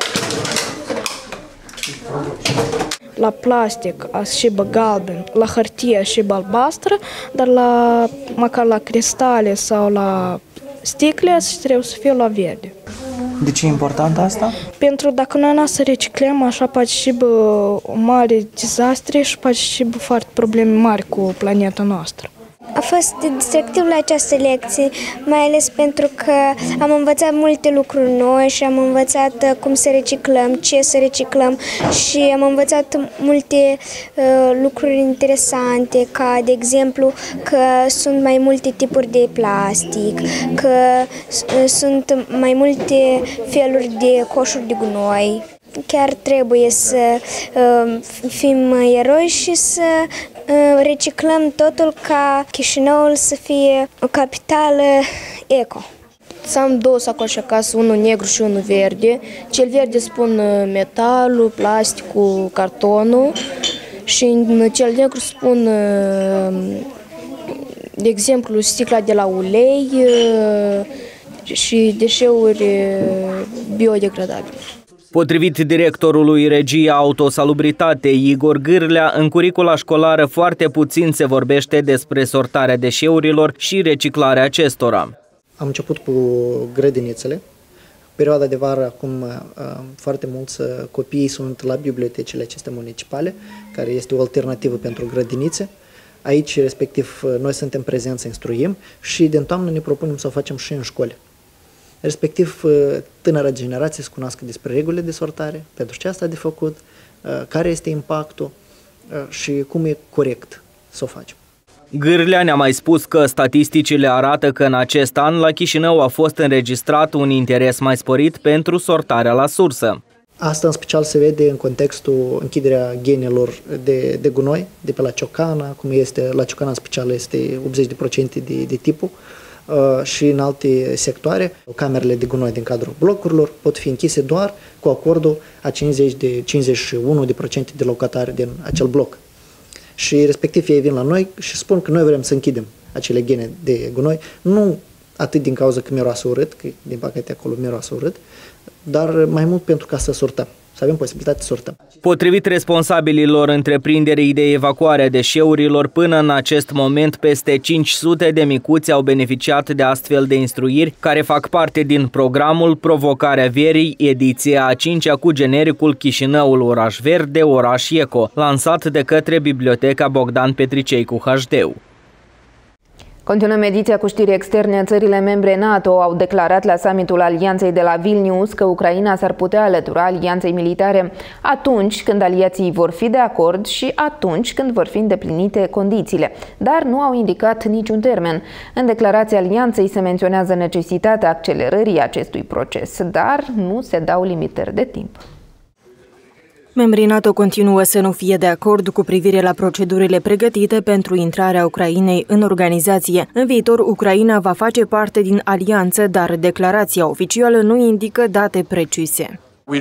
La plastic așibă galben, la hârtie așibă albastră, dar la, măcar la cristale sau la sticle trebuie să fie la verde. De ce e important asta? Pentru dacă noi nu să reciclăm, așa poate și o mare dezastre și poate și foarte probleme mari cu planeta noastră. A fost distractiv la această lecție, mai ales pentru că am învățat multe lucruri noi și am învățat cum să reciclăm, ce să reciclăm și am învățat multe uh, lucruri interesante, ca de exemplu că sunt mai multe tipuri de plastic, că uh, sunt mai multe feluri de coșuri de gunoi. Chiar trebuie să uh, fim eroi și să uh, reciclăm totul ca Chișinăul să fie o capitală eco. Să am două sacoșe acasă, unul negru și unul verde. Cel verde spun metalul, plasticul, cartonul și în cel negru spun, uh, de exemplu, sticla de la ulei uh, și deșeuri uh, biodegradabile. Potrivit directorului Regia Autosalubritate Igor Gârlea, în curicula școlară foarte puțin se vorbește despre sortarea deșeurilor și reciclarea acestora. Am început cu grădinițele. Perioada de vară, acum foarte mulți copii sunt la bibliotecile acestea municipale, care este o alternativă pentru grădinițe. Aici, respectiv, noi suntem prezenți să instruim și din toamnă ne propunem să o facem și în școli. Respectiv, tânăra generație să cunoască despre regulile de sortare, pentru ce asta de făcut, care este impactul și cum e corect să o facem. Gârlea ne-a mai spus că statisticile arată că în acest an la Chișinău a fost înregistrat un interes mai sporit pentru sortarea la sursă. Asta în special se vede în contextul închiderea ghenelor de, de gunoi, de pe la Ciocana, cum este, la Ciocana în special este optzeci la sută de, de tipul, uh, și în alte sectoare. Camerele de gunoi din cadrul blocurilor pot fi închise doar cu acordul a cincizeci de, cincizeci și unu de procente de locatari din acel bloc. Și respectiv ei vin la noi și spun că noi vrem să închidem acele ghene de gunoi, nu atât din cauza că miroase urât, că din păcate acolo miroase urât, dar mai mult pentru ca să sortăm, să avem posibilitatea să sortăm. Potrivit responsabililor întreprinderii de evacuare a deșeurilor, până în acest moment peste cinci sute de micuți au beneficiat de astfel de instruiri care fac parte din programul Provocarea Verii, ediția a cincea cu genericul Chișinăul Oraș Verde, Oraș Eco, lansat de către Biblioteca Bogdan Petricei cu H D U. Continuăm ediția cu știri externe. Țările membre NATO au declarat la summitul Alianței de la Vilnius că Ucraina s-ar putea alătura alianței militare atunci când aliații vor fi de acord și atunci când vor fi îndeplinite condițiile, dar nu au indicat niciun termen. În declarația alianței se menționează necesitatea accelerării acestui proces, dar nu se dau limitări de timp. Membrii NATO continuă să nu fie de acord cu privire la procedurile pregătite pentru intrarea Ucrainei în organizație. În viitor, Ucraina va face parte din alianță, dar declarația oficială nu indică date precise.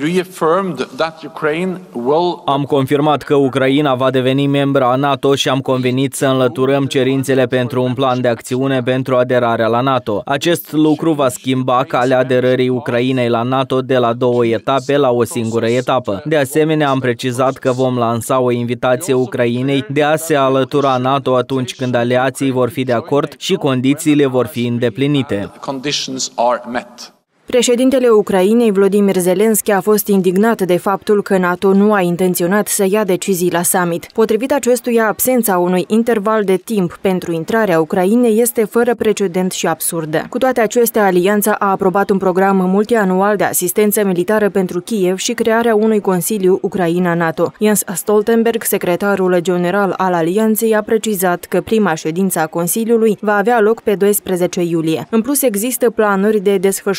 Am confirmat că Ucraina va deveni membra a NATO și am convenit să înlăturăm cerințele pentru un plan de acțiune pentru aderarea la NATO. Acest lucru va schimba calea aderării Ucrainei la NATO de la două etape la o singură etapă. De asemenea, am precizat că vom lansa o invitație Ucrainei de a se alătura NATO atunci când aliații vor fi de acord și condițiile vor fi îndeplinite. Președintele Ucrainei, Volodymyr Zelensky, a fost indignat de faptul că NATO nu a intenționat să ia decizii la summit. Potrivit acestuia, absența unui interval de timp pentru intrarea Ucrainei este fără precedent și absurdă. Cu toate acestea, alianța a aprobat un program multianual de asistență militară pentru Kiev și crearea unui Consiliu Ucraina-NATO. Jens Stoltenberg, secretarul general al alianței, a precizat că prima ședință a Consiliului va avea loc pe doisprezece iulie. În plus, există planuri de desfășurare a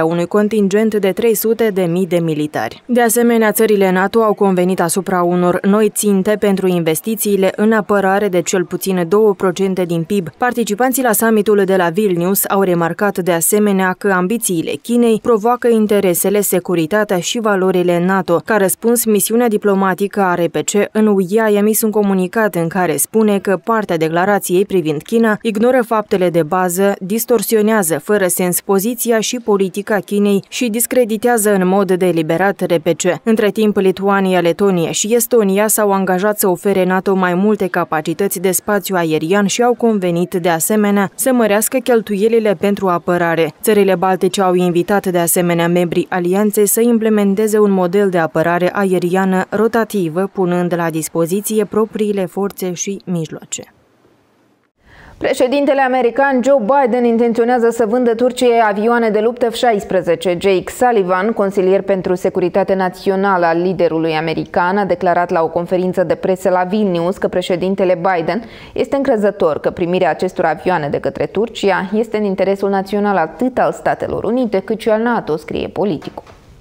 unui contingent de trei sute de mii de militari. De asemenea, țările NATO au convenit asupra unor noi ținte pentru investițiile în apărare de cel puțin două la sută din P I B. Participanții la summitul de la Vilnius au remarcat de asemenea că ambițiile Chinei provoacă interesele, securitatea și valorile NATO. Ca răspuns, misiunea diplomatică a R P C în U E a emis un comunicat în care spune că partea declarației privind China ignoră faptele de bază, distorsionează fără sens poziția și politica Chinei și discreditează în mod deliberat R P C. Între timp, Lituania, Letonia și Estonia s-au angajat să ofere NATO mai multe capacități de spațiu aerian și au convenit de asemenea să mărească cheltuielile pentru apărare. Țările baltice au invitat de asemenea membrii alianței să implementeze un model de apărare aeriană rotativă, punând la dispoziție propriile forțe și mijloace. Președintele american Joe Biden intenționează să vândă Turciei avioane de luptă F șaisprezece. Jake Sullivan, consilier pentru securitate națională al liderului american, a declarat la o conferință de presă la Vilnius că președintele Biden este încrezător că primirea acestor avioane de către Turcia este în interesul național atât al Statelor Unite cât și al NATO, scrie Politicul.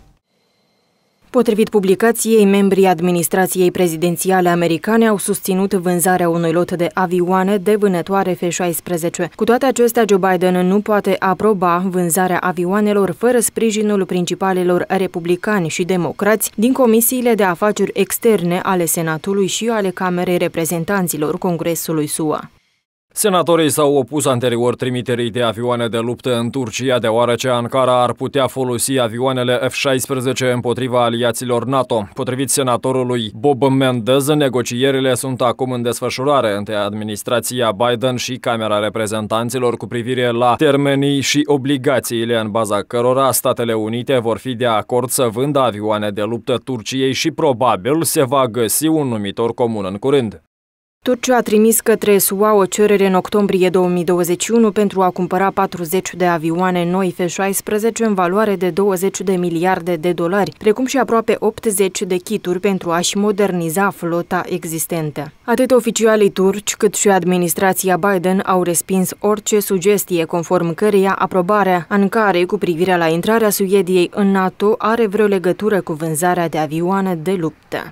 Potrivit publicației, membrii administrației prezidențiale americane au susținut vânzarea unui lot de avioane de vânătoare F șaisprezece. Cu toate acestea, Joe Biden nu poate aproba vânzarea avioanelor fără sprijinul principalilor republicani și democrați din comisiile de afaceri externe ale Senatului și ale Camerei Reprezentanților Congresului S U A. Senatorii s-au opus anterior trimiterii de avioane de luptă în Turcia, deoarece Ankara ar putea folosi avioanele F șaisprezece împotriva aliaților NATO. Potrivit senatorului Bob Mendez, negocierile sunt acum în desfășurare între administrația Biden și Camera Reprezentanților cu privire la termenii și obligațiile în baza cărora Statele Unite vor fi de acord să vândă avioane de luptă Turciei și probabil se va găsi un numitor comun în curând. Turcia a trimis către S U A o cerere în octombrie două mii douăzeci și unu pentru a cumpăra patruzeci de avioane noi F șaisprezece în valoare de douăzeci de miliarde de dolari, precum și aproape optzeci de kituri pentru a-și moderniza flota existentă. Atât oficialii turci cât și administrația Biden au respins orice sugestie conform căreia aprobarea Ankarei cu privire la intrarea Suediei în NATO are vreo legătură cu vânzarea de avioane de luptă.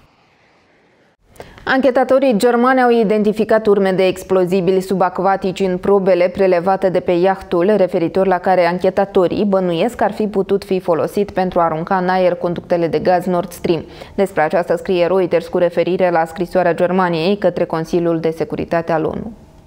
Anchetatorii germani au identificat urme de explozibili subacvatici în probele prelevate de pe iahtul referitor la care anchetatorii bănuiesc că ar fi putut fi folosit pentru a arunca în aer conductele de gaz Nord Stream. Despre aceasta scrie Reuters cu referire la scrisoarea Germaniei către Consiliul de Securitate al ONU.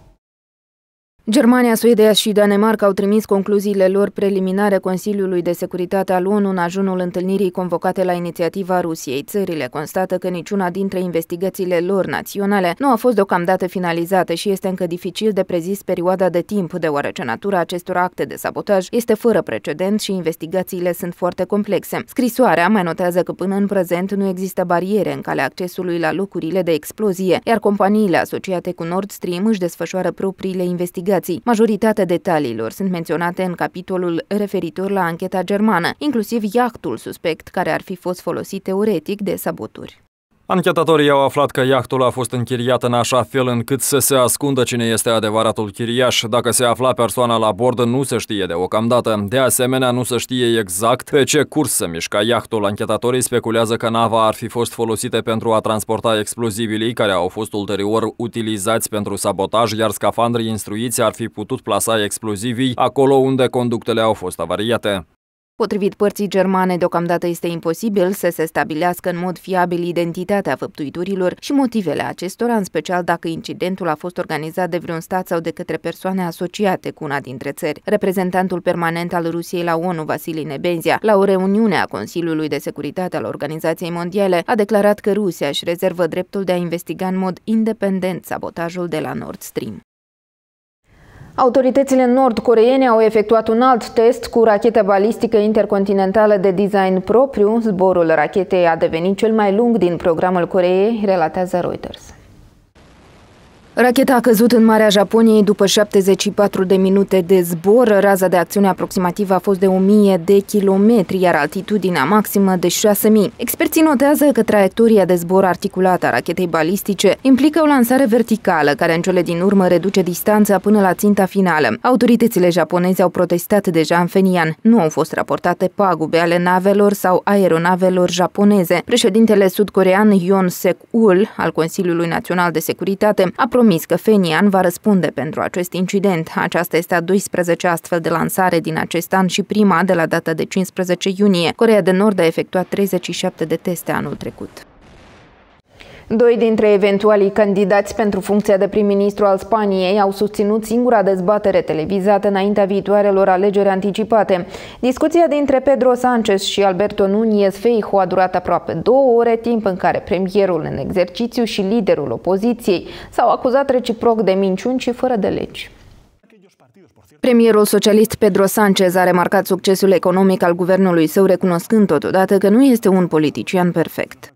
Germania, Suedia și Danemarca au trimis concluziile lor preliminare Consiliului de Securitate al ONU în ajunul întâlnirii convocate la inițiativa Rusiei. Țările constată că niciuna dintre investigațiile lor naționale nu a fost deocamdată finalizată și este încă dificil de prezis perioada de timp, deoarece natura acestor acte de sabotaj este fără precedent și investigațiile sunt foarte complexe. Scrisoarea mai notează că până în prezent nu există bariere în calea accesului la locurile de explozie, iar companiile asociate cu Nord Stream își desfășoară propriile investigații. Majoritatea detaliilor sunt menționate în capitolul referitor la ancheta germană, inclusiv iahtul suspect care ar fi fost folosit teoretic de saboturi. Anchetatorii au aflat că iahtul a fost închiriat în așa fel încât să se ascundă cine este adevăratul chiriaș. Dacă se afla persoana la bord, nu se știe deocamdată. De asemenea, nu se știe exact pe ce curs se mișca iahtul. Anchetatorii speculează că nava ar fi fost folosită pentru a transporta explozibilii care au fost ulterior utilizați pentru sabotaj, iar scafandrii instruiți ar fi putut plasa explozivii acolo unde conductele au fost avariate. Potrivit părții germane, deocamdată este imposibil să se stabilească în mod fiabil identitatea făptuitorilor și motivele acestora, în special dacă incidentul a fost organizat de vreun stat sau de către persoane asociate cu una dintre țări. Reprezentantul permanent al Rusiei la ONU, Vasili Nebenzia, la o reuniune a Consiliului de Securitate al Organizației Mondiale, a declarat că Rusia își rezervă dreptul de a investiga în mod independent sabotajul de la Nord Stream. Autoritățile nord-coreene au efectuat un alt test cu rachetă balistică intercontinentală de design propriu. Zborul rachetei a devenit cel mai lung din programul Coreei, relatează Reuters. Racheta a căzut în Marea Japoniei după șaptezeci și patru de minute de zbor. Raza de acțiune aproximativă a fost de o mie de kilometri, iar altitudinea maximă de șase mii. Experții notează că traiectoria de zbor articulată a rachetei balistice implică o lansare verticală, care în cele din urmă reduce distanța până la ținta finală. Autoritățile japoneze au protestat deja în Phenian. Nu au fost raportate pagube ale navelor sau aeronavelor japoneze. Președintele sud-corean Yoon Suk-yeol al Consiliului Național de Securitate a promis că Phenian va răspunde pentru acest incident. Aceasta este a douăsprezecea astfel de lansare din acest an și prima de la data de cincisprezece iunie. Coreea de Nord a efectuat treizeci și șapte de teste anul trecut. Doi dintre eventualii candidați pentru funcția de prim-ministru al Spaniei au susținut singura dezbatere televizată înaintea viitoarelor alegeri anticipate. Discuția dintre Pedro Sánchez și Alberto Núñez Feijóo a durat aproape două ore, timp în care premierul în exercițiu și liderul opoziției s-au acuzat reciproc de minciuni și fără de legi. Premierul socialist Pedro Sánchez a remarcat succesul economic al guvernului său, recunoscând totodată că nu este un politician perfect.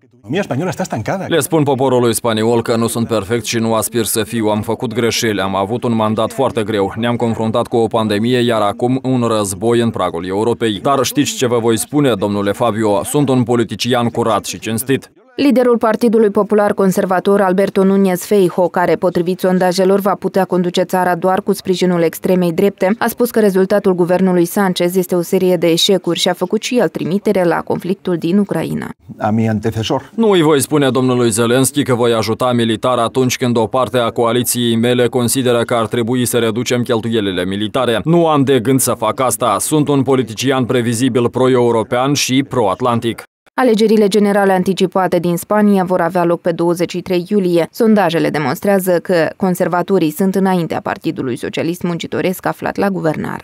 Le spun poporului spaniol că nu sunt perfect și nu aspir să fiu. Am făcut greșeli, am avut un mandat foarte greu, ne-am confruntat cu o pandemie, iar acum un război în pragul Europei. Dar știți ce vă voi spune, domnule Fabio? Sunt un politician curat și cinstit. Liderul Partidului Popular Conservator, Alberto Núñez Feijóo, care, potrivit sondajelor, va putea conduce țara doar cu sprijinul extremei drepte, a spus că rezultatul guvernului Sánchez este o serie de eșecuri și a făcut și el trimitere la conflictul din Ucraina. A mi antecesor. Nu îi voi spune domnului Zelensky că voi ajuta militar atunci când o parte a coaliției mele consideră că ar trebui să reducem cheltuielile militare. Nu am de gând să fac asta. Sunt un politician previzibil pro-european și pro-atlantic. Alegerile generale anticipate din Spania vor avea loc pe douăzeci și trei iulie. Sondajele demonstrează că conservatorii sunt înaintea Partidului Socialist Muncitoresc aflat la guvernare.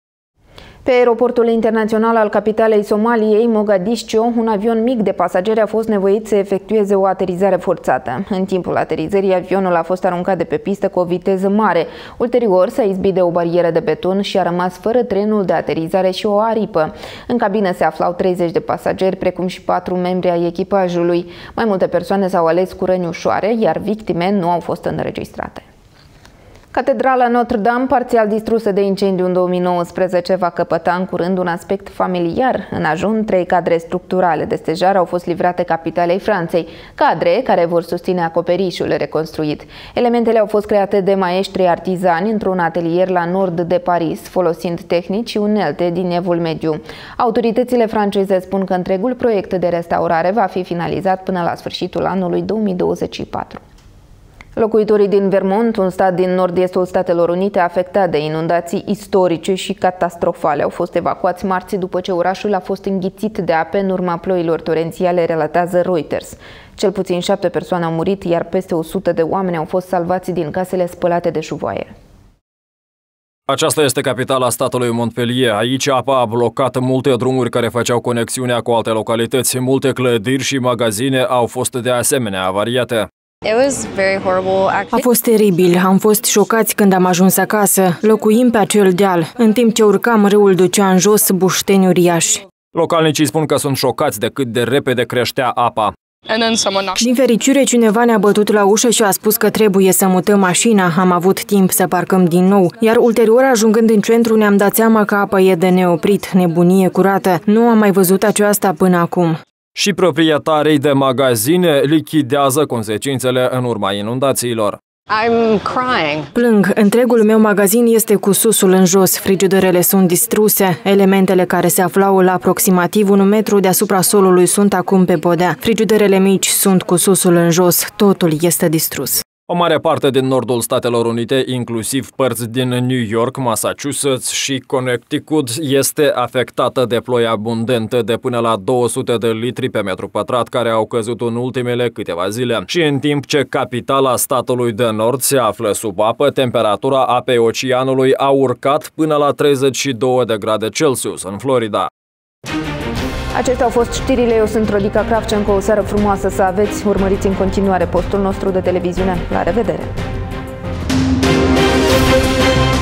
Pe aeroportul internațional al capitalei Somaliei, Mogadiscio, un avion mic de pasageri a fost nevoit să efectueze o aterizare forțată. În timpul aterizării, avionul a fost aruncat de pe pistă cu o viteză mare. Ulterior, s-a izbit de o barieră de beton și a rămas fără trenul de aterizare și o aripă. În cabină se aflau treizeci de pasageri, precum și patru membri ai echipajului. Mai multe persoane s-au ales cu răni ușoare, iar victime nu au fost înregistrate. Catedrala Notre-Dame, parțial distrusă de incendiu în două mii nouăsprezece, va căpăta în curând un aspect familiar. În ajun, trei cadre structurale de stejar au fost livrate capitalei Franței, cadre care vor susține acoperișul reconstruit. Elementele au fost create de maestri artizani într-un atelier la nord de Paris, folosind tehnici și unelte din Evul Mediu. Autoritățile franceze spun că întregul proiect de restaurare va fi finalizat până la sfârșitul anului două mii douăzeci și patru. Locuitorii din Vermont, un stat din nord-estul Statelor Unite afectat de inundații istorice și catastrofale, au fost evacuați marți după ce orașul a fost înghițit de ape în urma ploilor torențiale, relatează Reuters. Cel puțin șapte persoane au murit, iar peste o sută de oameni au fost salvați din casele spălate de șuvoaier. Aceasta este capitala statului Montpellier. Aici apa a blocat multe drumuri care făceau conexiunea cu alte localități. Multe clădiri și magazine au fost de asemenea avariate. A fost teribil. Am fost șocați când am ajuns acasă. Locuim pe acel deal. În timp ce urcam, râul ducea în jos bușteni uriași. Localnicii spun că sunt șocați de cât de repede creștea apa. Din fericire, cineva ne-a bătut la ușă și a spus că trebuie să mutăm mașina. Am avut timp să parcăm din nou, iar ulterior, ajungând în centru, ne-am dat seama că apa e de neoprit, nebunie curată. Nu am mai văzut aceasta până acum. Și proprietarii de magazine lichidează consecințele în urma inundațiilor. I'm crying. Plâng. Întregul meu magazin este cu susul în jos. Frigiderele sunt distruse. Elementele care se aflau la aproximativ un metru deasupra solului sunt acum pe podea. Frigiderele mici sunt cu susul în jos. Totul este distrus. O mare parte din nordul Statelor Unite, inclusiv părți din New York, Massachusetts și Connecticut, este afectată de ploi abundente de până la două sute de litri pe metru pătrat, care au căzut în ultimele câteva zile. Și în timp ce capitala statului de nord se află sub apă, temperatura apei oceanului a urcat până la treizeci și două de grade Celsius în Florida. Acestea au fost știrile. Eu sunt Rodica Cravcenco. O seară frumoasă să aveți. Urmăriți în continuare postul nostru de televiziune. La revedere!